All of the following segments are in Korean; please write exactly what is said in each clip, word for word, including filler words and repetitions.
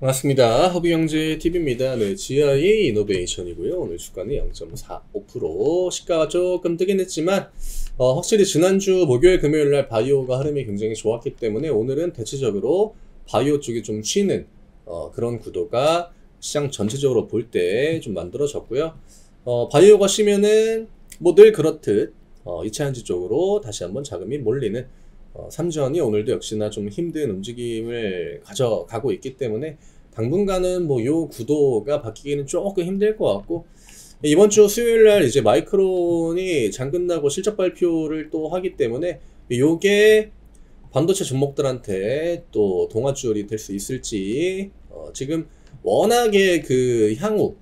반갑습니다. 허브경제티비입니다. 네, 지아이 이노베이션이고요. 오늘 주가는 영 점 사오 퍼센트 시가가 조금 뜨긴 했지만 어, 확실히 지난주 목요일 금요일날 바이오가 흐름이 굉장히 좋았기 때문에 오늘은 대체적으로 바이오 쪽이 좀 쉬는 어, 그런 구도가 시장 전체적으로 볼 때 좀 만들어졌고요. 어, 바이오가 쉬면은 뭐 늘 그렇듯 어, 이차전지 쪽으로 다시 한번 자금이 몰리는 어, 삼전이 오늘도 역시나 좀 힘든 움직임을 가져가고 있기 때문에 당분간은 뭐 요 구도가 바뀌기는 조금 힘들 것 같고, 이번 주 수요일 날 이제 마이크론이 장 끝나고 실적 발표를 또 하기 때문에 요게 반도체 종목들한테 또 동아줄이 될 수 있을지, 어, 지금 워낙에 그 향후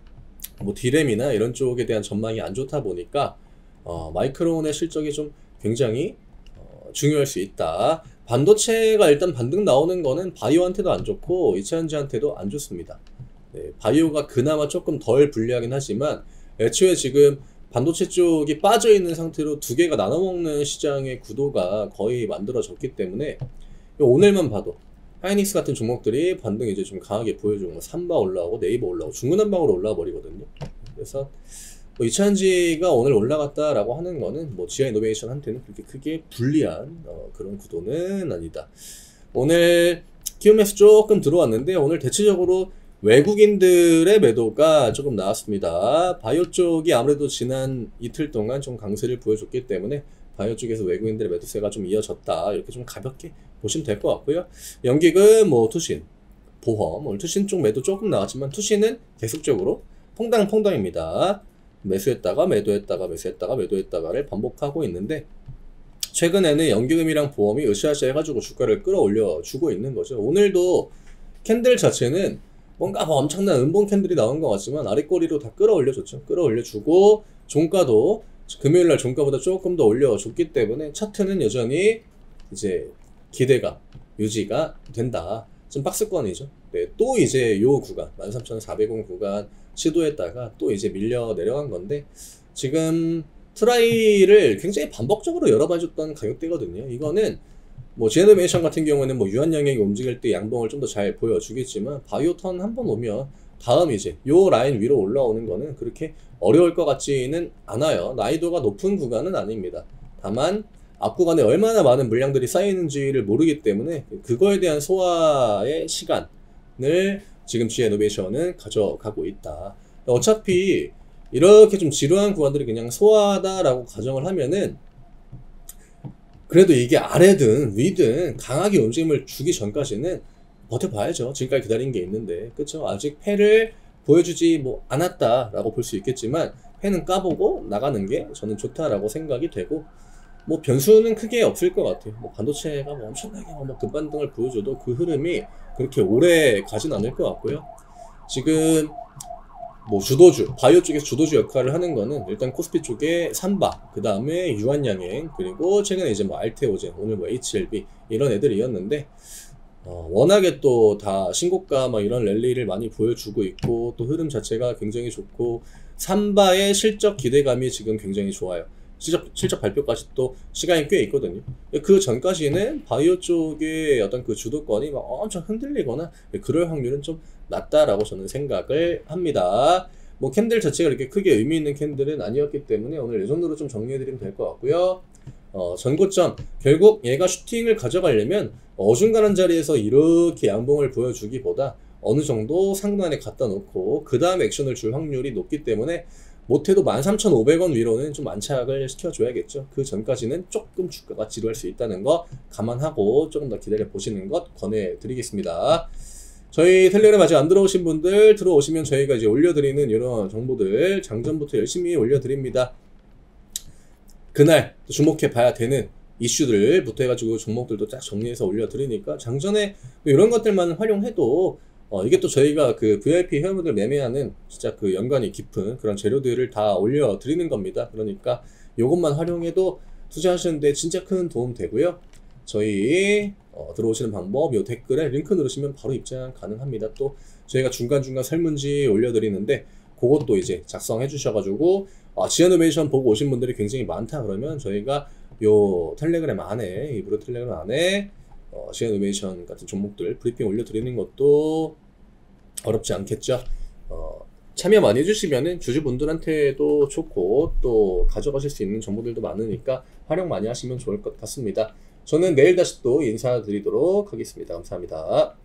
뭐 디램이나 이런 쪽에 대한 전망이 안 좋다 보니까 어, 마이크론의 실적이 좀 굉장히 중요할 수 있다. 반도체가 일단 반등 나오는 거는 바이오한테도 안 좋고 이차전지한테도 안 좋습니다. 네, 바이오가 그나마 조금 덜 불리하긴 하지만 애초에 지금 반도체 쪽이 빠져 있는 상태로 두 개가 나눠 먹는 시장의 구도가 거의 만들어졌기 때문에 오늘만 봐도 하이닉스 같은 종목들이 반등 이제 좀 강하게 보여주고 뭐 삼바 올라오고 네이버 올라오고 중구난방으로 올라와 버리거든요. 그래서 뭐 이차전지가 오늘 올라갔다라고 하는 거는 뭐 지아이노베이션한테는 그렇게 크게 불리한 어, 그런 구도는 아니다. 오늘 키움에서 조금 들어왔는데 오늘 대체적으로 외국인들의 매도가 조금 나왔습니다. 바이오 쪽이 아무래도 지난 이틀 동안 좀 강세를 보여줬기 때문에 바이오 쪽에서 외국인들의 매도세가 좀 이어졌다, 이렇게 좀 가볍게 보시면 될 것 같고요. 연기금, 뭐 투신, 보험, 오늘 투신 쪽 매도 조금 나왔지만 투신은 계속적으로 퐁당퐁당입니다. 매수했다가 매도했다가 매수했다가 매도했다가를 반복하고 있는데, 최근에는 연기금이랑 보험이 으쌰으쌰 해가지고 주가를 끌어올려 주고 있는 거죠. 오늘도 캔들 자체는 뭔가 뭐 엄청난 은봉 캔들이 나온 것 같지만 아랫꼬리로 다 끌어올려 줬죠. 끌어올려 주고 종가도 금요일날 종가보다 조금 더 올려줬기 때문에 차트는 여전히 이제 기대가 유지가 된다. 좀 박스권이죠. 네, 또 이제 요 구간 만 삼천 사백 원 구간 시도했다가 또 이제 밀려 내려간 건데, 지금 트라이를 굉장히 반복적으로 여러 번 줬던 가격대거든요. 이거는 뭐 지에노베이션 같은 경우는 뭐 유한 영역이 움직일 때 양봉을 좀 더 잘 보여주겠지만 바이오 턴 한 번 오면 다음 이제 요 라인 위로 올라오는 거는 그렇게 어려울 것 같지는 않아요. 난이도가 높은 구간은 아닙니다. 다만 앞 구간에 얼마나 많은 물량들이 쌓이는지를 모르기 때문에 그거에 대한 소화의 시간을 지금 지에노베이션은 가져가고 있다. 어차피 이렇게 좀 지루한 구간들이 그냥 소화하다라고 가정을 하면은 그래도 이게 아래든 위든 강하게 움직임을 주기 전까지는 버텨봐야죠. 지금까지 기다린 게 있는데, 그쵸? 아직 패를 보여주지 뭐 않았다라고 볼 수 있겠지만 패는 까보고 나가는 게 저는 좋다라고 생각이 되고, 뭐 변수는 크게 없을 것 같아요. 뭐 반도체가 뭐 엄청나게 뭐 급반등을 보여줘도 그 흐름이 그렇게 오래 가진 않을 것 같고요. 지금 뭐 주도주, 바이오 쪽에서 주도주 역할을 하는 거는 일단 코스피 쪽에 삼바, 그 다음에 유한양행, 그리고 최근에 이제 뭐 알테오젠, 오늘 뭐 에이치엘비 이런 애들이었는데, 어, 워낙에 또 다 신고가 막 이런 랠리를 많이 보여주고 있고 또 흐름 자체가 굉장히 좋고 삼바의 실적 기대감이 지금 굉장히 좋아요. 실적, 실적 발표까지 또 시간이 꽤 있거든요. 그 전까지는 바이오 쪽의 어떤 그 주도권이 막 엄청 흔들리거나 그럴 확률은 좀 낮다라고 저는 생각을 합니다. 뭐 캔들 자체가 이렇게 크게 의미 있는 캔들은 아니었기 때문에 오늘 이 정도로 좀 정리해드리면 될 것 같고요. 어, 전고점, 결국 얘가 슈팅을 가져가려면 어중간한 자리에서 이렇게 양봉을 보여주기보다 어느 정도 상단에 갖다 놓고 그 다음 액션을 줄 확률이 높기 때문에 못해도 만 삼천 오백 원 위로는 좀 안착을 시켜줘야겠죠. 그 전까지는 조금 주가가 지루할 수 있다는 거 감안하고 조금 더 기다려 보시는 것 권해드리겠습니다. 저희 텔레그램 아직 안 들어오신 분들 들어오시면 저희가 이제 올려드리는 이런 정보들 장전부터 열심히 올려드립니다. 그날 주목해 봐야 되는 이슈들부터 해가지고 종목들도 쫙 정리해서 올려드리니까 장전에 이런 것들만 활용해도 어, 이게 또 저희가 그 브이아이피 회원분들 매매하는 진짜 그 연관이 깊은 그런 재료들을 다 올려드리는 겁니다. 그러니까 이것만 활용해도 투자하시는데 진짜 큰 도움 되고요. 저희 어, 들어오시는 방법 요 댓글에 링크 누르시면 바로 입장 가능합니다. 또 저희가 중간중간 설문지 올려드리는데 그것도 이제 작성해 주셔가지고 아, 지에노베이션 보고 오신 분들이 굉장히 많다 그러면 저희가 요 텔레그램 안에 이 무료 텔레그램 안에 어, 지에노베이션 같은 종목들 브리핑 올려드리는 것도 어렵지 않겠죠. 어, 참여 많이 해주시면은 주주분들한테도 좋고 또 가져가실 수 있는 정보들도 많으니까 활용 많이 하시면 좋을 것 같습니다. 저는 내일 다시 또 인사드리도록 하겠습니다. 감사합니다.